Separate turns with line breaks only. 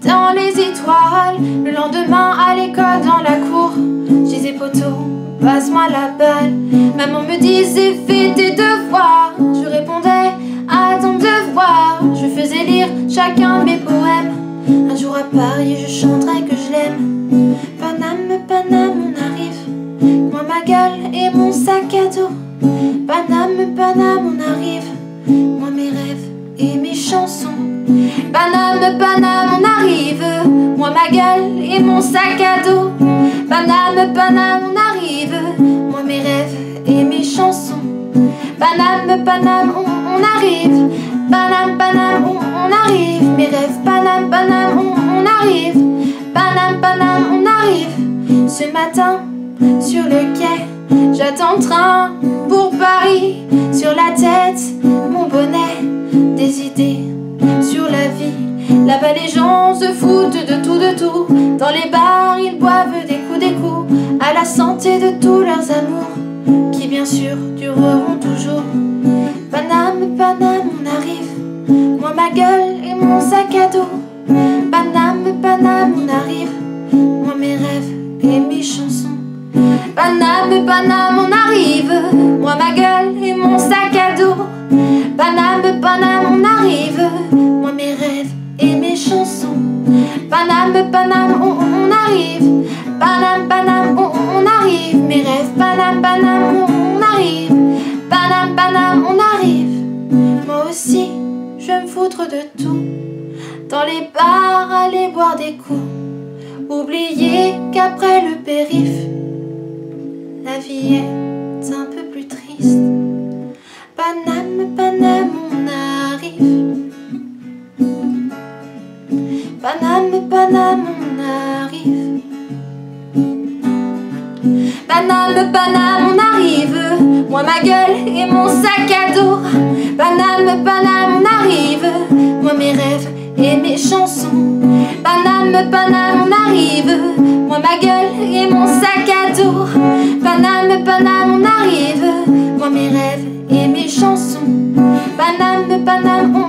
dans les étoiles. Le lendemain à l'école dans la cour, je disais poteau, passe-moi la balle. Maman me disait fais tes devoirs. Je répondais à ton devoir. Je faisais lire chacun de mes poèmes. Un jour à Paris je chanterai que je l'aime. Paname, Paname, on arrive. Moi ma gueule et mon sac à dos. Paname, Paname, on arrive. Moi mes rêves et mes chansons. Paname, Paname, on arrive. Moi ma gueule et mon sac à dos. Paname, Paname, on arrive. Moi mes rêves et mes chansons. Paname, Paname, on arrive. Paname, Paname, on arrive. Mes rêves, Paname, Paname, on arrive. Paname, Paname, on arrive. Ce matin, sur le quai, j'attends le train pour Paris. Sur la tête, mon bonnet, des idées sur la vie. Là-bas les gens se foutent de tout, de tout. Dans les bars ils boivent des coups à la santé de tous leurs amours, qui bien sûr dureront toujours. Paname, Paname, on arrive. Moi ma gueule et mon sac à dos. Paname, Paname, on arrive. Moi mes rêves et mes chansons. Paname, Paname, on arrive. Moi ma gueule et mon sac à dos. Paname, Paname, on arrive. Moi mes rêves et mes chansons. Paname, Paname, on arrive. Paname, Paname, on arrive. Mes rêves, Paname, Paname, on arrive. Paname, Paname, on arrive. Moi aussi, je vais me foutre de tout. Dans les bars, aller boire des coups. Oublier qu'après le périph', la vie est un peu plus triste. Paname, Paname, on arrive. Paname, Paname, on arrive. Paname, Paname, on arrive. Moi ma gueule et mon sac à dos. Paname, Paname, on arrive. Moi mes rêves et mes chansons. Paname, Paname, on arrive. Moi ma gueule et mon sac à dos. Paname, Paname, on arrive. Moi mes rêves et mes chansons. Paname, Paname,